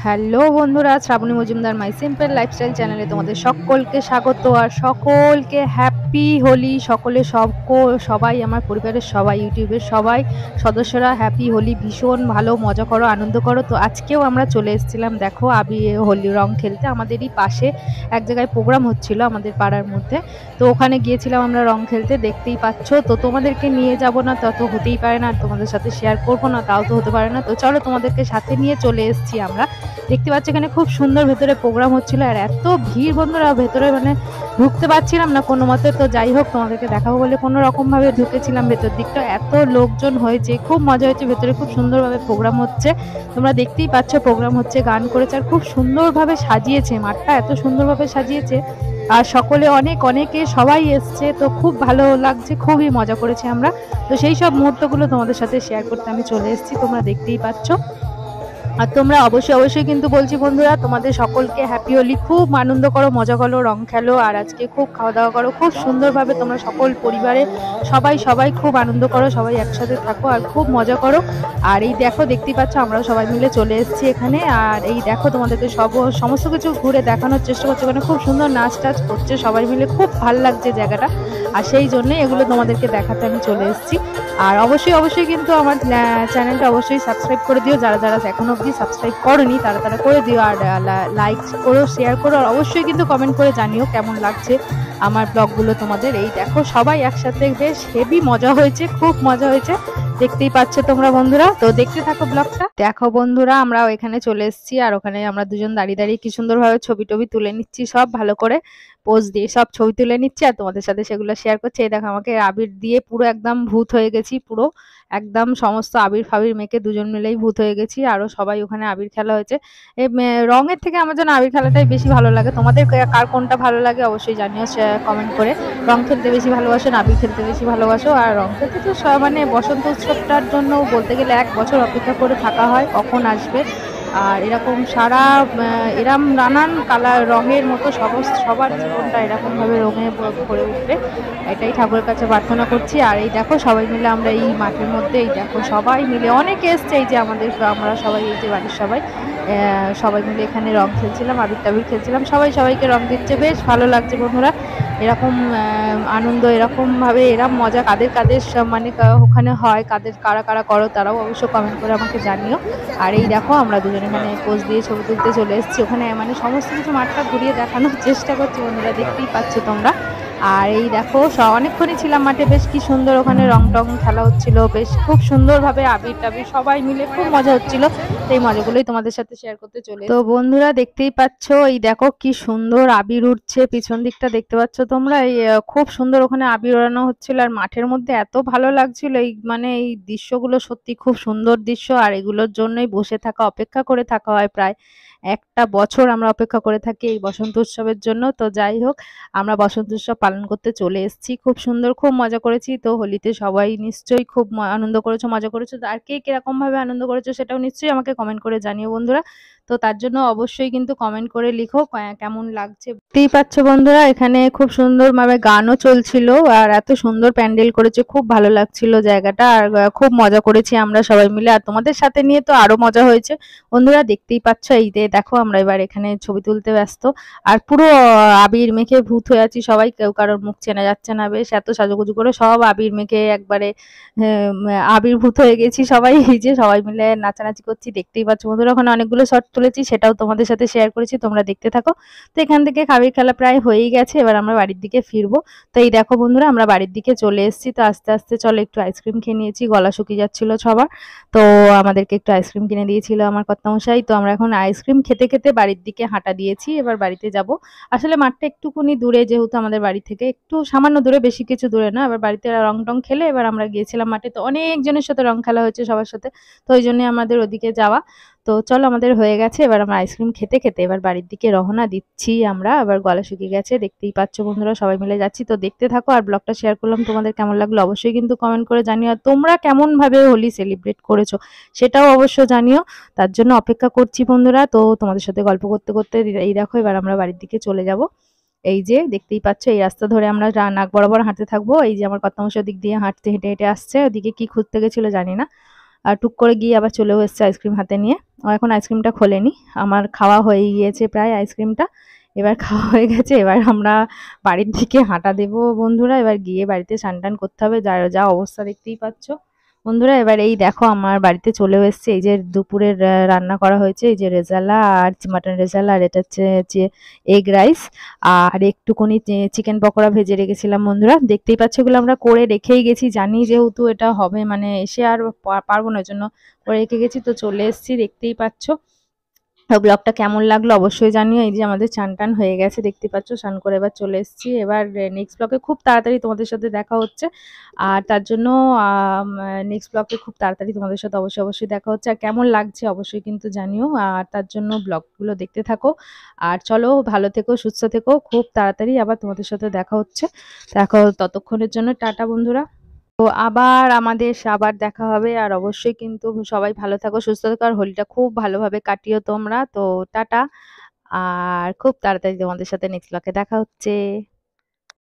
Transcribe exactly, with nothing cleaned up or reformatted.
Hello বন্ধুরা, Shrabani Majumdar my simple lifestyle চ্যানেলে তোমাদের সকলকে স্বাগত। আর সকলকে হ্যাপি হোলি। সকলে সব সবাই আমার পরিবারের সবাই, ইউটিউবের সবাই সদস্যরা হ্যাপি হোলি। ভীষণ ভালো মজা করো, আনন্দ করো। তো আজকেও আমরা চলে এসেছিলাম দেখো আবি হোলি রং খেলতে। আমাদেরই পাশে এক জায়গায় প্রোগ্রাম হচ্ছিল আমাদের পাড়ার মধ্যে, তো ওখানে গিয়েছিলাম আমরা রং খেলতে। দেখতেই পাচ্ছ, তো তোমাদেরকে নিয়ে যাব না তা তো হতেই পারে না, তোমাদের সাথে শেয়ার করবো না তাও তো হতে পারে না। তো চলো তোমাদেরকে সাথে নিয়ে চলে এসেছি আমরা। দেখতে পাচ্ছি এখানে খুব সুন্দর ভেতরে প্রোগ্রাম হচ্ছিল, আর এত ভিড় বন্ধুরা, ভেতরে মানে ঢুকতে পারছিলাম না কোনো মতে। তো যাই হোক, তোমাদেরকে দেখাবো বলে কোনো রকম ভাবে ঢুকেছিলাম ভেতর দিকটা। এত লোকজন হয়েছে, খুব মজা হয়েছে, ভেতরে খুব সুন্দরভাবে প্রোগ্রাম হচ্ছে। তোমরা দেখতেই পাচ্ছ প্রোগ্রাম হচ্ছে, গান করেছে, আর খুব সুন্দরভাবে সাজিয়েছে মাঠটা, এত সুন্দরভাবে সাজিয়েছে। আর সকলে অনেক অনেকে সবাই এসছে, তো খুব ভালো লাগছে, খুবই মজা করেছি আমরা। তো সেই সব মুহূর্তগুলো তোমাদের সাথে শেয়ার করতে আমি চলে এসেছি, তোমরা দেখতেই পাচ্ছ। আর তোমরা অবশ্যই অবশ্যই কিন্তু বলছি বন্ধুরা, তোমাদের সকলকে হ্যাপি হোলি। খুব আনন্দ করো, মজা করো, রং খেলো, আর আজকে খুব খাওয়া দাওয়া করো খুব সুন্দরভাবে। তোমরা সকল পরিবারে সবাই সবাই খুব আনন্দ করো, সবাই একসাথে থাকো আর খুব মজা করো। আর এই দেখো, দেখতেই পাচ্ছ আমরাও সবাই মিলে চলে এসেছি এখানে। আর এই দেখো, তোমাদেরকে সব সমস্ত কিছু ঘুরে দেখানোর চেষ্টা করছে। ওখানে খুব সুন্দর নাচ টাচ করছে সবাই মিলে, খুব ভাল লাগছে জায়গাটা। আর সেই জন্যই এগুলো তোমাদেরকে দেখাতে আমি চলে এসেছি। আর অবশ্যই অবশ্যই কিন্তু আমার চ্যানেলটা অবশ্যই সাবস্ক্রাইব করে দিও, যারা যারা এখনো অবধি সাবস্ক্রাইব করোনি তারা তারা করে দিও। আর লাইক করো, শেয়ার করো, আর অবশ্যই কিন্তু কমেন্ট করে জানিও কেমন লাগছে আমার ব্লগগুলো তোমাদের। এই দেখো সবাই একসাথে, বেশ হেভি মজা হয়েছে, খুব মজা হয়েছে, দেখতেই পাচ্ছ তোমরা বন্ধুরা। তো দেখতে থাকো ব্লগটা। দেখো বন্ধুরা, আমরা এখানে চলে এসেছি, আর ওখানে আমরা দুজন দাঁড়িয়ে দাঁড়িয়ে কি সুন্দরভাবে ছবি টবি তুলে নিচ্ছি, সব ভালো করে পোজ দিয়ে সব ছবি তুলে নিচ্ছি, আর তোমাদের সাথে সেগুলো শেয়ার করছি। এই দেখো, আমাকে আবির দিয়ে পুরো একদম ভূত হয়ে গেছি, পুরো একদম সমস্ত আবির ফাবির মেখে দুজন মিলেই ভূত হয়ে গেছি। আরো সবাই ওখানে আবির খেলা হয়েছে। এই রঙের থেকে আমার জন্য আবির খেলাটাই বেশি ভালো লাগে। তোমাদের কার কোনটা ভালো লাগে অবশ্যই জানিও কমেন্ট করে। রং খেলতে বেশি ভালোবাসো না আবির খেলতে বেশি ভালোবাসো? আর রং খেলতে তো মানে বসন্ত উৎসবটার জন্য বলতে গেলে এক বছর অপেক্ষা করে থাকা হয় কখন আসবে। আর এরকম সারা এরম নানান কালার রঙের মতো সব সবার জীবনটা এরকম ভাবে রঙে ভরে উঠবে, এটাই ঠাকুরের কাছে প্রার্থনা করছি। আর এই দেখো সবাই মিলে আমরা এই মাঠের মধ্যে, এই দেখো সবাই মিলে অনেকে এসছে, এই যে আমাদের আমরা সবাই, এই যে বাড়ির সবাই সবাই মিলে এখানে রং খেলছিলাম, আবির টাবির খেলছিলাম, সবাই সবাইকে রং দিচ্ছে, বেশ ভালো লাগছে বন্ধুরা। এরকম আনন্দ, এরকম ভাবে এরকম মজা কাদের কাদের মানে ওখানে হয়, কাদের কারা কারা করো তারাও অবশ্য কমেন্ট করে আমাকে জানিও। আর এই দেখো আমরা দুজনে এখানে পোজ দিয়ে ছবি তুলতে চলে এসেছি ওখানে, মানে সমস্ত কিছু মাঠটা ঘুরিয়ে দেখানোর চেষ্টা করছি বন্ধুরা, দেখতেই পাচ্ছ তোমরা। আর এই দেখো অনেকক্ষণই ছিলাম মাঠে, বেশ কি সুন্দর ওখানে রং টং খেলা হচ্ছিল, বেশ খুব সুন্দরভাবে আবির টাবির সবাই মিলে খুব মজা হচ্ছিল। সেই মজাগুলোই তোমাদের সাথে শেয়ার করতে চলে। তো বন্ধুরা দেখতেই পাচ্ছ, এই দেখো কি সুন্দর আবির উঠছে, পিছন দিকটা দেখতে পাচ্ছ তোমরা, এই খুব সুন্দর ওখানে আবির ওড়ানো হচ্ছিল। আর মাঠের মধ্যে এত ভালো লাগছিল, এই মানে এই দৃশ্যগুলো সত্যি খুব সুন্দর দৃশ্য। আর এগুলোর জন্যই বসে থাকা, অপেক্ষা করে থাকা হয় প্রায় একটা বছর আমরা অপেক্ষা করে থাকি এই বসন্ত উৎসবের জন্য। তো যাই হোক, আমরা বসন্ত উৎসব পালন করতে চলে এসেছি, খুব সুন্দর খুব মজা করেছি। তো হোলিতে সবাই নিশ্চয়ই খুব আনন্দ করেছো, মজা করেছো। আর কে কিরকম ভাবে আনন্দ করেছো সেটাও নিশ্চয়ই আমাকে কমেন্ট করে জানিও বন্ধুরা। তো তার জন্য অবশ্যই কিন্তু কমেন্ট করে লিখো কেমন লাগছে। দেখতেই পাচ্ছ বন্ধুরা, এখানে খুব সুন্দর ভাবে গানও চলছিল, আর এত সুন্দর প্যান্ডেল করেছে, খুব ভালো লাগছিল জায়গাটা। আর খুব মজা করেছি আমরা সবাই মিলে, আর তোমাদের সাথে নিয়ে তো আরো মজা হয়েছে বন্ধুরা। দেখতেই পাচ্ছ, এই যে দেখো আমরা এবার এখানে ছবি তুলতে ব্যস্ত, আর পুরো আবির মেখে ভূত হয়ে আছি সবাই, কেউ কারোর মুখ চেনা যাচ্ছে না, বেশ এত সাজুগুজু করে সব আবির মেখে একবারে আবির্ভূত হয়ে গেছি সবাই। এই যে সবাই মিলে নাচানাচি করছি, দেখতেই পাচ্ছ বন্ধুরা। ওখানে অনেকগুলো শট তুলেছি, সেটাও তোমাদের সাথে শেয়ার করেছি, তোমরা দেখতে থাকো। তো এখান থেকে আবির খেলা প্রায় হয়েই গেছে, এবার আমরা বাড়ির দিকে ফিরবো। তো এই দেখো বন্ধুরা, আমরা বাড়ির দিকে চলে এসেছি। তো আস্তে আস্তে চলো, একটু আইসক্রিম খেয়ে নিয়েছি, গলা শুকিয়ে যাচ্ছিল সবার, তো আমাদেরকে একটু আইসক্রিম কিনে দিয়েছিল আমার কর্তামশাই। তো আমরা এখন আইসক্রিম খেতে খেতে বাড়ির দিকে হাঁটা দিয়েছি, এবার বাড়িতে যাব। আসলে মাঠটা একটুকুনি দূরে, যেহেতু আমাদের বাড়ি থেকে একটু সামান্য দূরে, বেশি কিছু দূরে না। এবার বাড়িতে রং টং খেলে এবার আমরা গিয়েছিলাম মাঠে, তো অনেকজনের সাথে রং খেলা হয়েছে সবার সাথে, তো ওই জন্য আমাদের ওদিকে যাওয়া। তো চলো, আমাদের হয়ে গেছে, এবার আমরা আইসক্রিম খেতে খেতে এবার বাড়ির দিকে রওনা দিচ্ছি আমরা। আবার গলা শুকিয়ে গেছে, দেখতেই পাচ্ছ বন্ধুরা, সবাই মিলে যাচ্ছি। তো দেখতে থাকো, আর ব্লগটা শেয়ার করলাম, তোমাদের কেমন লাগলো অবশ্যই কিন্তু কমেন্ট করে জানিও। আর তোমরা কেমন ভাবে হোলি সেলিব্রেট করেছো সেটাও অবশ্য জানিও, তার জন্য অপেক্ষা করছি বন্ধুরা। তো তোমাদের সাথে গল্প করতে করতে এই দেখো এবার আমরা বাড়ির দিকে চলে যাব। এই যে দেখতেই পাচ্ছ, এই রাস্তা ধরে আমরা নাক বরাবর হাঁটতে থাকবো। এই যে আমার কর্তামশাই দিক দিয়ে হাঁটতে হেঁটে হেঁটে আসছে, ওদিকে কি খুঁজতে গেছিল জানি না। আর টুক করে গিয়ে আবার চলেও এসছে আইসক্রিম হাতে নিয়ে। ও এখন আইসক্রিমটা খোলেনি। আমার খাওয়া হয়ে গিয়েছে প্রায় আইসক্রিমটা। এবার খাওয়া হয়ে গেছে। এবার আমরা বাড়ির দিকে হাঁটা দেবো বন্ধুরা। এবার গিয়ে বাড়িতে স্নান টান করতে হবে। যা যা অবস্থা দেখতেই পাচ্ছ বন্ধুরা। এবার এই দেখো আমার বাড়িতে চলেও এসছে। এই যে দুপুরের আহ, রান্না করা হয়েছে, এই যে রেজালা আর মাটন রেজালা, আর এটা হচ্ছে যে এগ রাইস, আর একটুখানি চিকেন পকোড়া ভেজে রেখেছিলাম বন্ধুরা। দেখতেই পাচ্ছ এগুলো আমরা করে রেখেই গেছি, জানি যেহেতু এটা হবে, মানে এসে আর পা- পারবো না, ওই জন্য করে রেখে গেছি। তো চলে এসেছি, দেখতেই পাচ্ছ। তো ব্লগটা কেমন লাগলো অবশ্যই জানিও। এই যে আমাদের চান টান হয়ে গেছে, দেখতে পাচ্ছ, স্নান করে এবার চলে এসেছি। এবার নেক্সট ব্লগে খুব তাড়াতাড়ি তোমাদের সাথে দেখা হচ্ছে। আর তার জন্য নেক্সট ব্লগে খুব তাড়াতাড়ি তোমাদের সাথে অবশ্যই অবশ্যই দেখা হচ্ছে। আর কেমন লাগছে অবশ্যই কিন্তু জানিও। আর তার জন্য ব্লগগুলো দেখতে থাকো। আর চলো, ভালো থেকো, সুস্থ থেকো। খুব তাড়াতাড়ি আবার তোমাদের সাথে দেখা হচ্ছে। দেখো, ততক্ষণের জন্য টাটা বন্ধুরা। তো আবার আমাদের আবার দেখা হবে। আর অবশ্যই কিন্তু সবাই ভালো থাকো, সুস্থ থাকো, আর হোলিটা খুব ভালোভাবে কাটিও তোমরা। তো টাটা। আর খুব তাড়াতাড়ি তোমাদের সাথে নেক্সট ব্লগে দেখা হচ্ছে।